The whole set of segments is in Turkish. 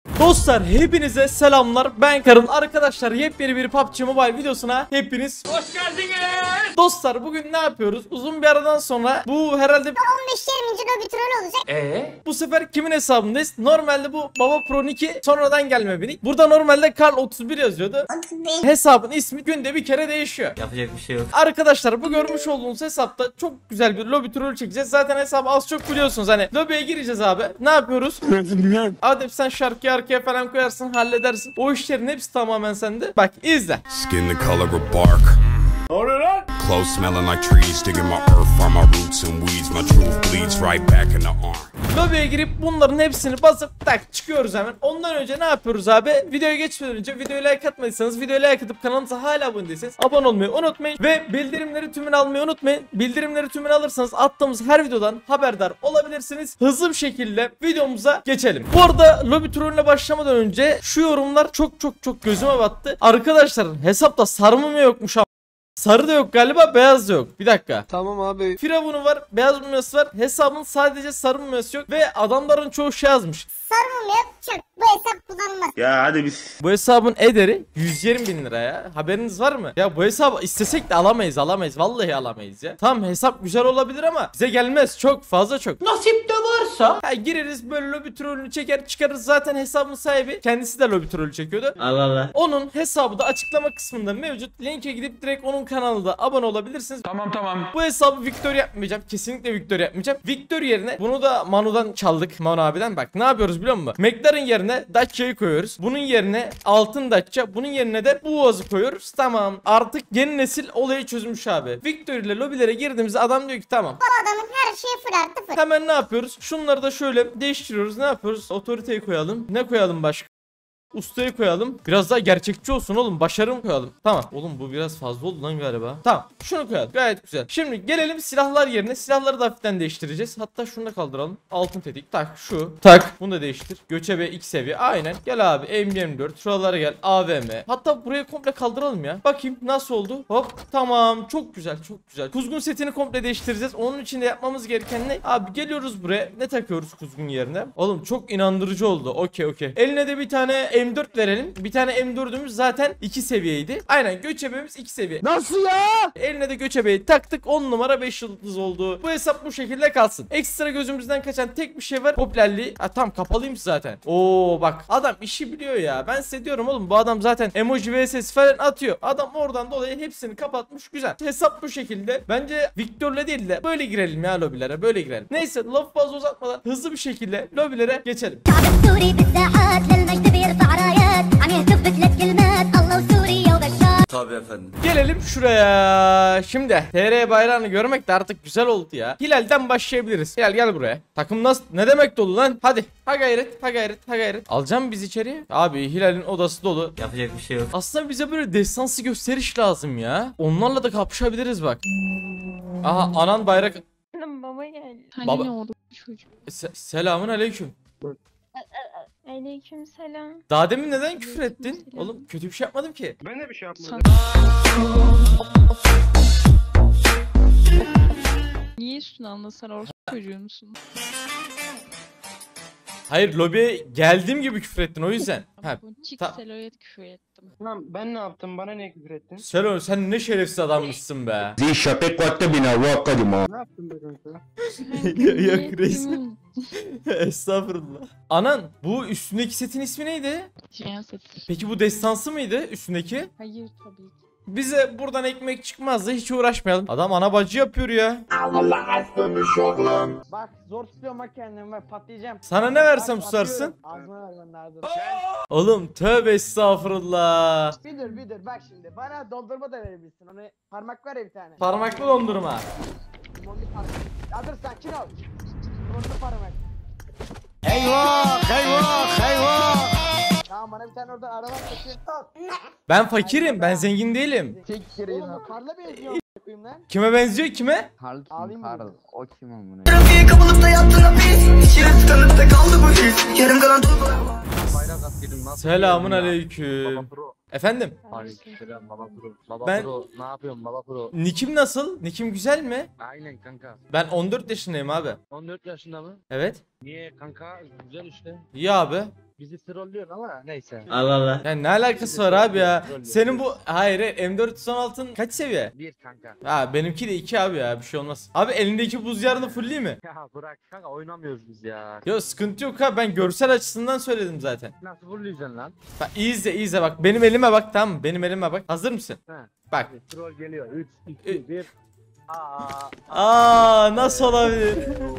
Dostlar hepinize selamlar, ben Karın. Arkadaşlar yepyeni bir PUBG Mobile videosuna hepiniz hoş geldiniz. Dostlar bugün ne yapıyoruz? Uzun bir aradan sonra bu herhalde 15-20. lobi troll olacak. bu sefer kimin hesabındayız? Normalde bu Baba Pro 2 sonradan gelme bir nick. Burada normalde Karl 31 yazıyordu. 31. Hesabın ismi günde bir kere değişiyor. Yapacak bir şey yok. Arkadaşlar bu görmüş olduğunuz hesapta çok güzel bir lobi troll çekeceğiz. Zaten hesabı az çok biliyorsunuz. Hani lobiye gireceğiz abi. Ne yapıyoruz? Adem sen şarkıyı arkaya falan koyarsın, halledersin. O işlerin hepsi tamamen sende. Bak izle. Skin the color of bark. Clothes smelling like trees, digging my earth from my roots and weeds. My truth bleeds right back in the arm. Lobiye girip bunların hepsini basıp tak çıkıyoruz hemen. Ondan önce ne yapıyoruz abi? Videoya geçmeden önce videoya like atmadıysanız videoya like atıp kanalımıza hala abone değilseniz abone olmayı unutmayın. Ve bildirimleri tümünü almayı unutmayın. Bildirimleri tümünü alırsanız attığımız her videodan haberdar olabilirsiniz. Hızlı bir şekilde videomuza geçelim. Bu arada lobi trollüne başlamadan önce şu yorumlar çok gözüme battı. Arkadaşlar hesapta sarı mı yokmuş abi? Sarı da yok galiba, beyaz da yok. Bir dakika. Tamam abi. Firavunu var, beyaz mumyası var. Hesabın sadece sarı mumyası yok ve adamların çoğu şey yazmış. Sarı mı yapacak? Bu hesap kullanılmaz. Ya hadi biz. Bu hesabın ederi 120 bin lira ya. Haberiniz var mı? Ya bu hesabı istesek de alamayız. Vallahi alamayız ya. Tamam hesap güzel olabilir ama bize gelmez. Çok fazla çok. Nasip de varsa. Ha, gireriz böyle lobi trollünü çeker çıkarız. Zaten hesabın sahibi kendisi de lobi trollü çekiyordu. Allah Allah. Onun hesabı da açıklama kısmında mevcut. Linke gidip direkt onun kanalına da abone olabilirsiniz. Tamam. Bu hesabı Victor yapmayacağım. Kesinlikle Victor yapmayacağım. Victor yerine bunu da Manu'dan çaldık. Manu abiden. Bak ne yapıyoruz biliyor musun? McLaren yerine Dacia'yı koyuyoruz. Bunun yerine altın Dacia. Bunun yerine de bu Uaz'ı koyuyoruz. Tamam. Artık yeni nesil olayı çözmüş abi. Victor ile lobilere girdiğimizde adam diyor ki tamam. Bu adamın her şeyi fırlattı. Hemen ne yapıyoruz? Şunları da şöyle değiştiriyoruz. Ne yapıyoruz? Otoriteyi koyalım. Ne koyalım başka? Ustayı koyalım. Biraz daha gerçekçi olsun oğlum. Başarım koyalım. Tamam. Oğlum bu biraz fazla oldu lan galiba. Tamam. Şunu koyalım. Gayet güzel. Şimdi gelelim silahlar yerine. Silahları da hafiften değiştireceğiz. Hatta şunu da kaldıralım. Altın tetik. Tak şu. Tak. Bunu da değiştir. Göçebe 2 seviye. Aynen. Gel abi. M24. Şuralara gel. AVM. Hatta burayı komple kaldıralım ya. Bakayım nasıl oldu. Hop. Tamam. Çok güzel. Çok güzel. Kuzgun setini komple değiştireceğiz. Onun için de yapmamız gereken ne? Abi geliyoruz buraya. Ne takıyoruz kuzgun yerine? Oğlum çok inandırıcı oldu. Okey. Eline de bir tane M4 verelim. Bir tane M4'ümüz zaten 2 seviyeydi. Aynen göçebemiz 2 seviye. Nasıl ya? Eline de göçebeyi taktık. 10 numara 5 yıldız oldu. Bu hesap bu şekilde kalsın. Ekstra gözümüzden kaçan tek bir şey var. Popülerliği. Ha tam kapalıymış zaten. Oo bak adam işi biliyor ya. Ben size diyorum oğlum bu adam zaten emoji vs falan atıyor. Adam oradan dolayı hepsini kapatmış. Güzel. Hesap bu şekilde. Bence Victor'la değil de böyle girelim ya lobilere. Böyle girelim. Neyse lafı fazla uzatmadan hızlı bir şekilde lobilere geçelim. Tabii efendim. Gelelim şuraya. Şimdi TR bayrağını görmek de artık güzel oldu ya. Hilal'den başlayabiliriz. Hilal gel buraya. Takım nasıl? Ne demek dolu lan? Hadi. Ha gayret. Alacağım biz içeri. Abi Hilal'in odası dolu. Yapacak bir şey yok. Aslında bize böyle destansı gösteriş lazım ya. Onlarla da kapışabiliriz bak. Aha anan bayrak. Baba geldi. Baba- Hani ne oldu çocuk? Selamun aleyküm. Aleyküm selam. Daha demin neden küfür ettin? Aleykümselam. Oğlum kötü bir şey yapmadım ki. Ben de bir şey yapmadım. Niye üstüne anla sen orası çocuğu musun? Hayır lobiye geldiğim gibi küfür ettin o yüzden. Ha, Çık ta- Selo'ya küfür ettim. Lan ben ne yaptım? Bana ne küfür ettin? Selo sen ne şerefsiz adammışsın be. Zي شقيق واتبنا وقدما. Ne yaptım be kanka? Yok reis. Estağfurullah. Anan bu üstündeki setin ismi neydi? Siyaset. Peki bu destansı mıydı üstündeki? Hayır tabii ki. Bize buradan ekmek çıkmazdı hiç uğraşmayalım. Adam ana bacı yapıyor ya. Bak zor tutuyorum bak kendimi bak patlayacağım. Sana ne versem Bak, susarsın? atıyorum. Ağzına ver ben nerede? Oğlum tövbe estağfurullah. Bir dur bak şimdi. Bana dondurma da verebilirsin. Onu parmak var ya bir tane. Parmaklı dondurma. Limonlu parmak. Ya dur sakin ol. Limonlu parmak. Tamam bana bir tane oradan araba satıyor. Ben fakirim ben zengin değilim. Tek kere yine. Karla benziyor koyayım lan. Kime benziyor kime? Karl Alayım kim? mı Karl. bunu? O kim amına? Trafiğe kapılıp da yattın hapis. Şeref tıkanıp kaldı bu his. Yarım kalan duygular. Bayrak askerim nasıl? Selamun Baba aleyküm. Pro. Efendim? Aleykümselam Baba Pro. Baba Ben- Pro ne yapıyorsun Baba Pro? Nikim nasıl? Nikim güzel mi? Aynen kanka. Ben 14 yaşındayım abi. 14 yaşında mı? Evet. Niye kanka? Güzel işte. İyi abi. Bizi trollüyorsun ama neyse. Allah Allah. Yani ne alakası var abi ya? Senin bu hayır M416'ın kaç seviye? Bir kanka. Ha benimki de 2 abi ya bir şey olmaz. Abi elindeki buz yarını full mi? Ya bırak kanka oynamıyoruz biz ya. Yok sıkıntı yok ha ben görsel açısından söyledim zaten. Nasıl vuruyorsun lan? Bak iyi izle bak benim elime bak tamam mı? Benim elime bak. Hazır mısın? He. Bak. Hadi, troll geliyor. 3, 2, 1. Nasıl olabilir?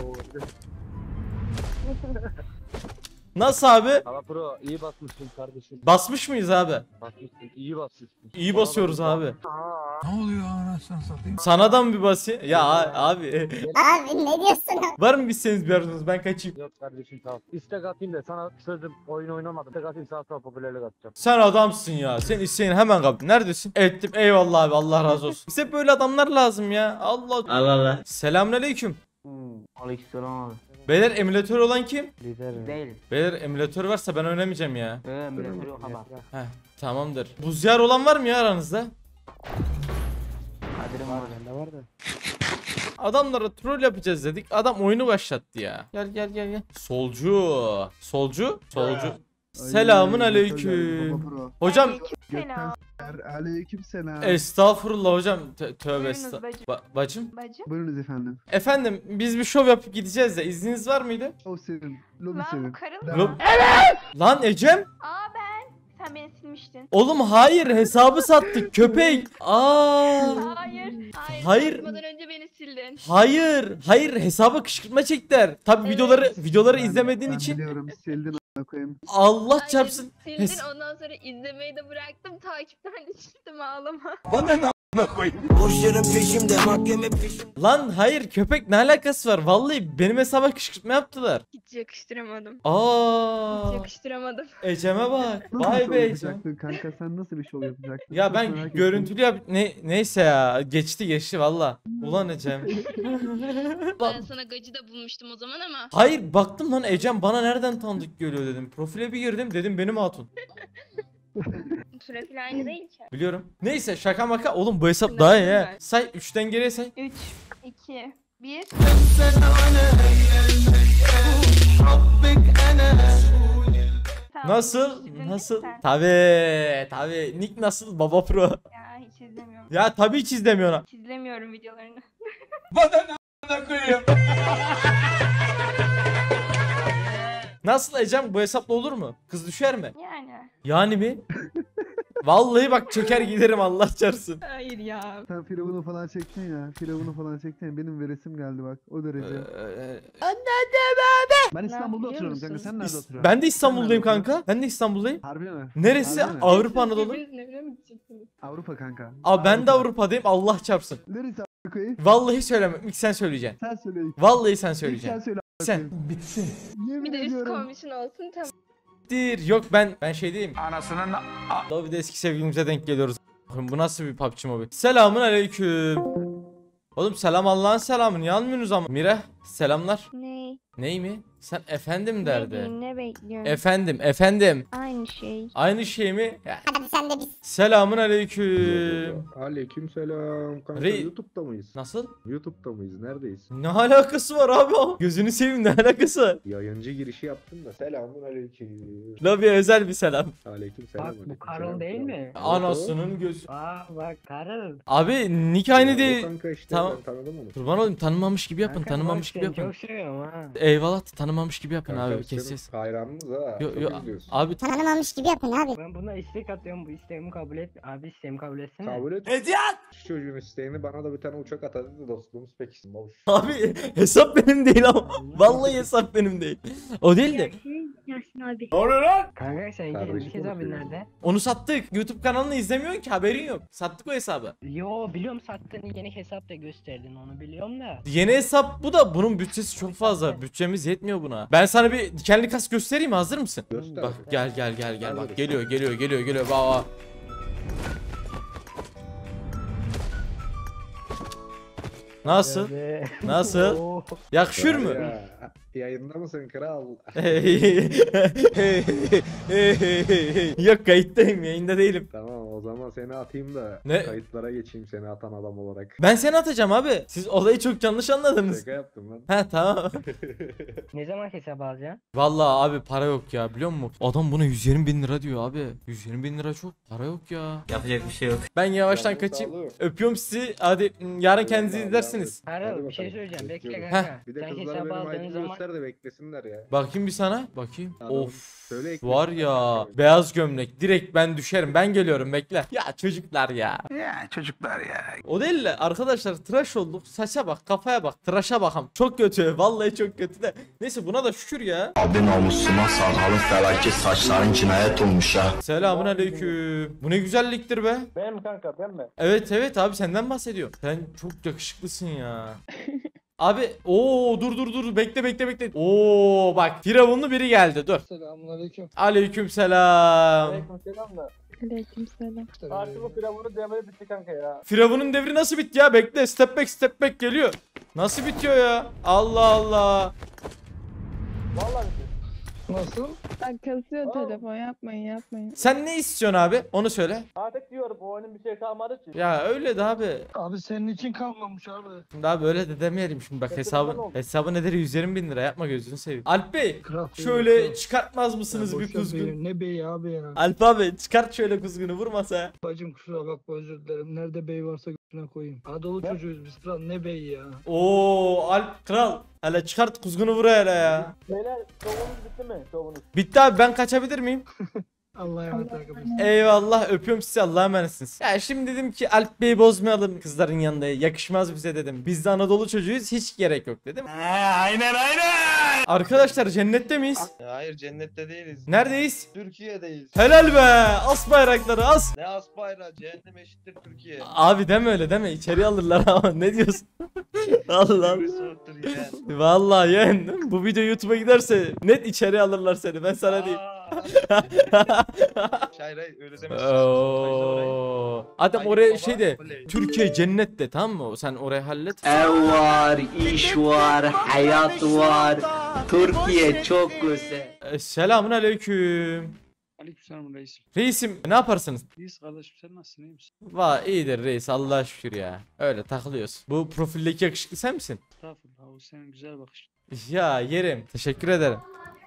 Nasıl abi? Hava Pro iyi basmışsın kardeşim. Basmış mıyız abi? Basmışsın, iyi basmışsın. İyi basıyoruz abi. Ne oluyor anasını satayım? Sana da mı bir basayım? Ya abi. Abi ne diyorsun? Var mı bizseniz bir arzunuz ben kaçayım. Yok kardeşim sağ ol. İstek atayım da sana sözüm oyun oynamadım. İstek atayım sana popülerlik atacağım. Sen adamsın ya. Sen isteğini hemen kaptın. Neredesin? Ettim. Eyvallah abi. Allah razı olsun. Bize böyle adamlar lazım ya. Allah. Allah Allah. Selamünaleyküm. Aleykümselam abi. Beyler emülatör olan kim? Lider. Değil. Beyler emülatör varsa ben oynamayacağım ya. Emülatör yok ama. Heh, tamamdır. Buz diyarı olan var mı ya aranızda? Kadir'im var. Ne vardı? Adamlara troll yapacağız dedik. Adam oyunu başlattı ya. Gel. Solcu. Selamun aleyküm. Hocam Aleykümselam. estağfurullah hocam. Tövbe Buyurunuz estağfurullah. bacım. Bacım. Bacım. Buyurunuz efendim. Efendim biz bir şov yapıp gideceğiz de izniniz var mıydı? O senin. Lobi Lan bu senin. karın Lo- mı? Lan Ecem. Aa ben. Sen beni silmiştin. Oğlum hayır hesabı sattık köpek. Hayır. Hayır. Satmadan önce beni sildin. Hayır hesaba kışkırtma çektiler. Tabi Evet. videoları Ben- izlemediğin ben için biliyorum. Sildin a**a koyayım. Allah çarpsın. Sildin Hes- ondan sonra izlemeyi de bıraktım. Takipten de çıktım ağlama. Boş yerin peşimde mahkeme peşimde. Lan hayır köpek ne alakası var? Vallahi benim hesaba kışkırtma yaptılar. Hiç yakıştıramadım. Aa, Hiç yakıştıramadım. Ecem'e bak. Nasıl bir Vay şov be Ecem. yapacaktın kanka? Sen nasıl bir şov yapacaktın? Ya Çok merak ben ettim. görüntülü yap neyse ya geçti valla. Ulan Ecem. Ben sana gacı da bulmuştum o zaman ama. Hayır baktım lan Ecem bana nereden tanıdık geliyor dedim. Profile bir girdim dedim benim hatun. Profil aynı değil ki. Biliyorum. Neyse şaka maka oğlum bu hesap Şuna daha iyi bakayım ha. ben. Say 3'ten geriye say. 3, 2, 1. Nasıl? Tabii. Nick nasıl? Baba Pro. Ya hiç izlemiyorum. Ya tabii hiç izlemiyorsun. Hiç izlemiyorum videolarını. Nasıl Ecem bu hesapla olur mu? Kız düşer mi? Yani. Yani mi? Vallahi bak çeker giderim Allah çarpsın. Hayır ya. Sen firavunu falan çektin ya. Firavunu falan çektin. Benim veresim geldi bak. O derece. Ben İstanbul'da yapıyor oturuyorum kanka. musun? Sen nerede oturuyorsun? Ben de İstanbul'dayım Sen nerede kanka. Ben de İstanbul'dayım. Harbi mi? Neresi? Harbi mi? Avrupa Anadolu. Birbiriniz ne mi gideceksiniz? Avrupa kanka. Abi ben de Avrupa'dayım Allah çarpsın. Neresi a**a koyayım? Vallahi söylemem. İlk sen söyleyeceksin. Sen söyle. Vallahi sen İlk sen söyleyeceksin. söyle. a**a Sen. koyayım. Yemin Bir de üst ediyorum. komisyon olsun tamam. Yok ben şeydeyim. Anasının Lobby'de eski sevgilimize denk geliyoruz. Bu nasıl bir PUBG Mobile? Selamun aleyküm. Oğlum selam Allah'ın selamı. Niye almıyorsunuz ama? Mira selamlar. Ne? Ney mi? Sen efendim derdi. Ne bekliyorsun? Efendim. Aynı şey. Aynı şey mi? Ya, Hadi sen de biz. selamun aleyküm. Aleykümselam. Kanka Rey- YouTube'da mıyız? Nasıl? YouTube'da mıyız? Neredeyiz? Ne alakası var abi o? Gözünü seveyim ne alakası var? Yayıncı girişi yaptım da. Selamun aleyküm. Lobby'ye özel bir selam. Aleykümselam. Bak bu Karol değil mi? Anasının gözü. Aa bak Karol. Abi nick aynı değil. Kanka işte Tamam. ben tanıdım onu. Kurban olayım tanımamış gibi yapın Kanka, tanımamış bak gibi seni yapın. Çok seviyorum ha. Eyvallah tanımamış gibi yapın Kanka abi senin keseceğiz. hayranınız ha. Yo, Çok yo, izliyorsun. abi Tanımamış gibi yapın abi. Ben buna istek atıyorum bu isteğimi kabul et. Abi isteğimi kabul etsene. Kabul et. Şu çocuğun isteğini bana da bir tane uçak atadı da dostluğumuz pekişsin. Babuş. abi hesap benim değil ama. Vallahi hesap benim değil. O değil de. Yasin abi. Kanka seninki Kardeşim bir kez abi konuşuyor. nerede? Onu sattık. YouTube kanalını izlemiyorsun ki haberin yok. Sattık o hesabı. Yo biliyorum sattığını yeni hesap da gösterdin onu biliyorum da. Yeni hesap bu da bunun bütçesi çok fazla. Bütçemiz yetmiyor buna. Ben sana bir dikenli kas göstereyim mi? Hazır mısın? Göster. Bak gel bak Hazırız. geliyor bak. Nasıl? Nasıl? Oo. Yakışır mı? Ya, yayında mısın kral? Yok kayıttayım yayında değilim. Tamam O zaman seni atayım da Ne? kayıtlara geçeyim seni atan adam olarak. Ben seni atacağım abi. Siz olayı çok yanlış anladınız. Şaka yaptım lan. He tamam. Ne zaman hesap alacaksın? Vallahi abi para yok ya, biliyor musun? Adam buna 120 bin lira diyor abi. 120 bin lira çok para yok ya. Yapacak bir şey yok. Ben yavaştan Canın kaçayım. sağlığı. Öpüyorum sizi. Hadi yarın kendinizi Eyvallah, izlersiniz. Hadi Harun bir bakalım. şey söyleyeceğim. Bekle Bekliyorum. kanka. Bir de Sen kızlara hesabı benim aldığın ID'mi zaman göster de beklesinler ya. Bakayım bir sana. Bakayım. Tamam. Of. Söyle eklesin. Var ya, beyaz gömlek. Direkt ben düşerim. Ben geliyorum, bekle. Ya çocuklar ya. Ya çocuklar ya. O değil de arkadaşlar, tıraş olduk. Saça bak, kafaya bak, tıraşa bakam. Çok kötü. Vallahi çok kötü de. Neyse, buna da şükür ya. Abi namusuma sakalın felaket saçların cinayet olmuş ya. Selamun aleyküm. Bu ne güzelliktir be. Ben mi kanka ben mi? Evet evet abi, senden bahsediyorum. Sen çok yakışıklısın ya. Abi dur bekle. Oo bak, firavunlu biri geldi, dur. Selamünaleyküm. Aleykümselam. Selam da. Aleykümselam. Artık bu firavunu demeli bitti kanka ya. Firavunun devri nasıl bitti ya? Bekle, step back geliyor. Nasıl bitiyor ya? Allah Allah. Vallahi bitti. Nasıl? Bak kasıyor telefon, yapmayın. Sen ne istiyorsun abi? Onu söyle. Artık diyorum bu oyunun bir şey kalmadı ki. Ya öyle de abi. Abi senin için kalmamış abi. Şimdi abi öyle de demeyelim şimdi, bak hesabın ederi 120 bin lira, yapma gözünü seveyim. Alp Bey şöyle çıkartmaz mısınız bir kuzgun? Ne bey abi ya. Alp abi çıkart şöyle kuzgunu, vurmasa ya. Bacım kusura bakma özür dilerim. Nerede bey varsa götüne koyayım. Adolu çocuğuz biz kral ne bey ya. Oo Alp kral. Hele çıkart kuzgunu, vur hele ya. Beyler şovunuz bitti mi? Şovunuz. Bitti abi, ben kaçabilir miyim? Allah'a emanet arkadaşlar. Eyvallah, öpüyorum sizi, Allah'a emanetsiniz. Ya şimdi dedim ki Alp Bey'i bozmayalım kızların yanında, yakışmaz bize dedim. Biz de Anadolu çocuğuyuz, hiç gerek yok dedim. Aynen. Arkadaşlar cennette miyiz? Hayır cennette değiliz. Neredeyiz? Türkiye'deyiz. Helal be, as bayrakları as. Ne as bayrağı cehennem eşittir Türkiye. Abi deme öyle deme, içeri alırlar ama ne diyorsun? Allah Bir soğuktur yine. Vallahi yeğen, bu video YouTube'a giderse net içeri alırlar seni, ben sana diyeyim. Hayır öyle demezsin. Oo. Adam Hayır, oraya baba, şey de, oley. Türkiye cennet de, tamam mı? Sen orayı hallet. Ev var, iş var, hayat var. Türkiye çok güzel. Selamun aleyküm. Aleykümselam reisim. Reisim ne yaparsınız? İyiyiz kardeşim sen nasılsın iyi misin? İyidir reis, Allah'a şükür ya. Öyle takılıyoruz. Bu profildeki yakışıklı sen misin? Estağfurullah o senin güzel bakış. Ya yerim. Teşekkür ederim.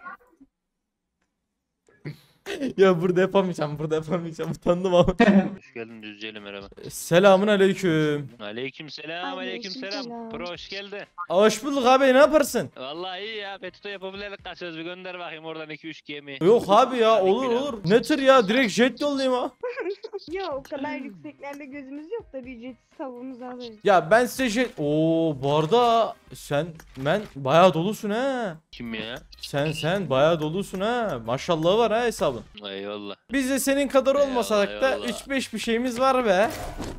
Ya burada yapamayacağım. Utandım ama. Hoş geldin Düzceli merhaba. Selamun aleyküm. Aleykümselam. Pro hoş geldin. Hoş bulduk abi, ne yaparsın? Vallahi iyi ya. Petito yapabilirlik kaçırız. Bir gönder bakayım oradan 2-3 gemi. Yok abi ya, olur. Ne tır ya, direkt jet yollayayım ha. Yok o kadar yükseklerde gözümüz yok da ücretsiz tavuğumuzu alırız. Ya ben size bu arada ben bayağı dolusun ha. Kim ya? Sen bayağı dolusun ha. Maşallahı var ha hesabın. Eyvallah. Biz de senin kadar olmasak da eyvallah. 3-5 bir şeyimiz var be.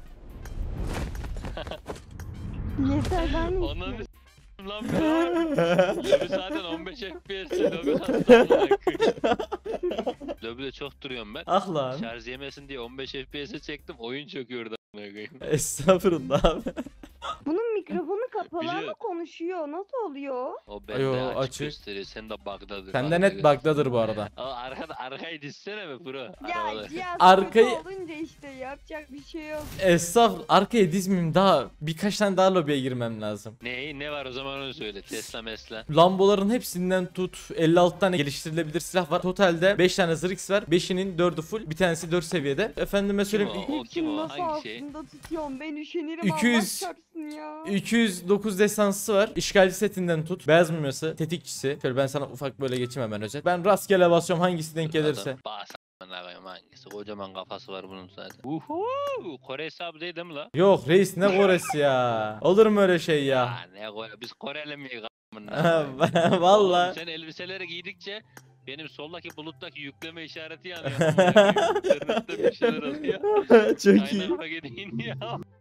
Yeter ben mi Onu istiyorum? lan Lobi zaten 15 FPS. Lobi hasta. Lobi'de çok duruyorum ben. Ah lan. Şarj yemesin diye 15 FPS'e çektim. Oyun çöküyordu. Estağfurullah abi. Bunun mikrofonu kapalı Biliyor. ama konuşuyor. Nasıl oluyor? O bende Yo, açık, açık. gösteriyor. Sen de bug'dadır. Sende net bug'dadır bu arada. Arkayı dizsene mi bro? Ya Arabada. cihaz Arkayı- kötü olunca işte yapacak bir şey yok. Estağfurullah, arkaya dizmeyeyim, daha birkaç tane daha lobiye girmem lazım. Ne var o zaman onu söyle. Tesla mesla. Lamboların hepsinden tut 56 tane geliştirilebilir silah var. Totalde 5 tane zırh var. 5'inin 4'ü full. Bir tanesi 4 seviyede. Efendime söyleyeyim. o? Kim o? Nasıl Hangi şey? aslında tutuyorum ben üşenirim 200 Allah çarpsın ya. 209 destansı var. İşgalci setinden tut. Beyaz mumyası, tetikçisi. Şöyle ben sana ufak böyle geçeyim hemen özet. Ben rastgele basıyorum, hangisi denk gelirse. Bağırsana hangisi? Kocaman kafası var bunun zaten. Kore hesabı değil mi la? Yok reis, ne Kore'si ya. Olur mu öyle şey ya? Ya ne Kore? Biz Koreli miyiz? Vallahi. Sen elbiseleri giydikçe benim soldaki buluttaki yükleme işareti yanıyor. İnternette bir şeyler oluyor. Çok iyi. Aynen paketini ya.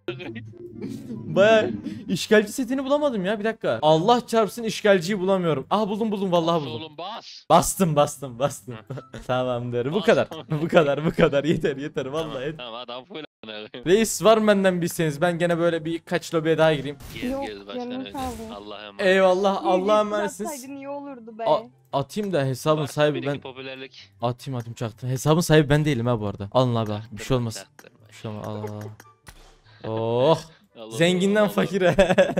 Baya işgalci setini bulamadım ya, bir dakika. Allah çarpsın işgalciyi bulamıyorum. Ah buldum vallahi buldum. Oğlum bas. Bastım. Tamamdır. Bu kadar. Yeter vallahi yeter. Tamam adam full Reis var mı benden bilseniz? Ben gene böyle birkaç lobiye daha gireyim. Yok, Gez canım başkan. sağ ol. Allah'a emanet. Eyvallah, Allah'a Ücretsiz emanetsiniz. atsaydın iyi olurdu be. Atayım da hesabın Var, sahibi bir ben. iki popülerlik. Atayım çaktım. Hesabın sahibi ben değilim ha bu arada. Alın abi. Bir şey olmaz. Çaktırma. Bir şey olmaz. Al, al, al. Oh. Allah Zenginden Allah. fakire.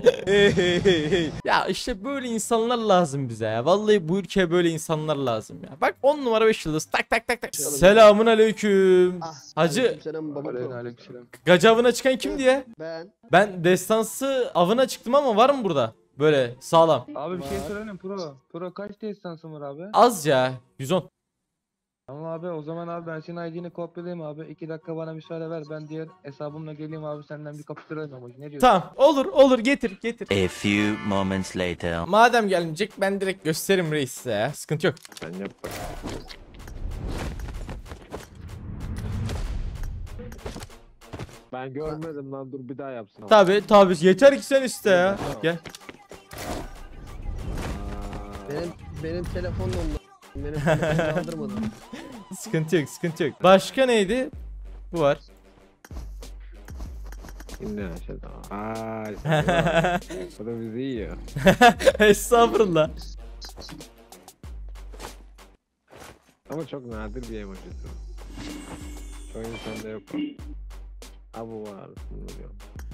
Ya işte böyle insanlar lazım bize ya. Vallahi bu ülkeye böyle insanlar lazım ya. Bak 10 numara 5 yıldız. Tak tak tak tak. Selamun aleyküm. Hacı Selam baba. gacavına çıkan kimdi ya? Ben. Ben destansı avına çıktım ama var mı burada? Böyle sağlam. Abi bir şey söyleyeyim Pro. Pro kaç destansın var abi? Az ya. 110. Tamam abi o zaman abi ben senin ID'ni kopyalayayım abi. 2 dakika bana müsaade ver. Ben diğer hesabımla geleyim abi senden bir kapıştırayım ama. Ne diyorsun? Tamam. Olur getir getir. A few moments later. Madem gelmeyecek ben direkt gösteririm reis size ya. Sıkıntı yok. Ben yap bak. Ben görmedim lan, dur bir daha yapsın. Tabi yeter ki sen iste ya. Gel. Benim telefon dondu. Benim telefonu kaldırmadı. Sıkıntı yok. Başka neydi? Bu var. Şimdi aşağıda. Bu da bizi yiyor. Estağfurullah. Ama çok nadir bir emojisi. Çoğu insanda yok. Abi var. Bunu diyorum.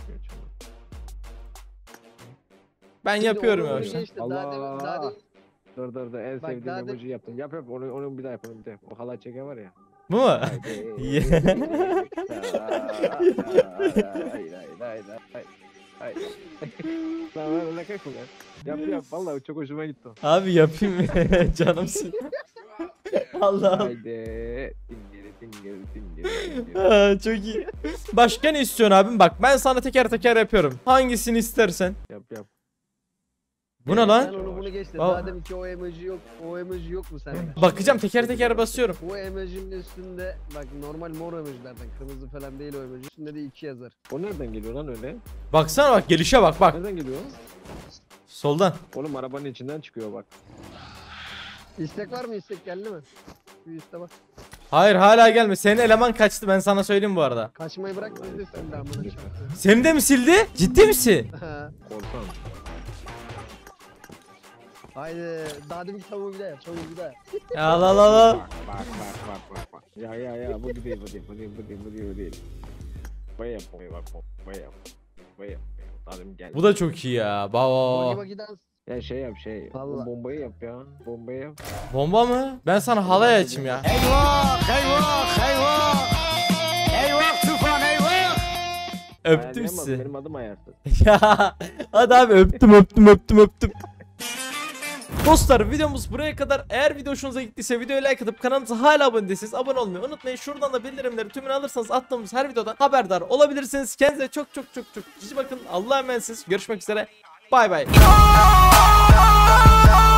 Ben yapıyorum yavaştan. Allah. Dur en Bak, sevdiğim daha emoji yaptım. Yap onu bir daha yapalım bir daha. O halay çeken var ya. Bu mu? Lan ne kayıp Yap vallahi çok hoşuma gitti o. Abi yapayım mı? Canımsın. Allah'ım. Haydi. Tingeri. Çok iyi. Başka ne istiyorsun abim? Bak ben sana teker teker yapıyorum. Hangisini istersen. Yap. Bu ne Sen lan? onu bunu geçtin. Al. Daha deminki o emoji yok. O emoji yok mu sende? Bakacağım teker teker basıyorum. Bu emojinin üstünde bak normal mor emojilerden kırmızı falan değil o emoji. Üstünde de 2 yazar. O nereden geliyor lan öyle? Baksana bak gelişe bak. Nereden geliyor? Soldan. Oğlum arabanın içinden çıkıyor bak. İstek var mı? İstek geldi mi? Bir iste bak. Hayır hala gelme. Senin eleman kaçtı ben sana söyleyeyim bu arada. Kaçmayı bırak biz de sen de amına çıktı. Seni de mi sildi? Ciddi misin? Korkan. Haydi daha deminki tavuğu bir daha yap. Tavuğu bir daha yap. Al. Bak. Ya bu değil. Bayap. Adam gel. Bu da çok iyi ya. Baba. Bagi dans. Ya şey yap. Vallahi. Bombayı yap ya. Bombayı yap. Bomba mı? Ben sana halay açayım ya. Öptüm sizi. Benim adım ayarsız. Ya hadi abi öptüm. Dostlar videomuz buraya kadar. Eğer video hoşunuza gittiyse videoya like atıp kanalımıza hala abone değilseniz abone olmayı unutmayın. Şuradan da bildirimleri tümünü alırsanız attığımız her videodan haberdar olabilirsiniz. Kendinize çok cici bakın. Allah'a emanetsiniz. Görüşmek üzere. Bay bay.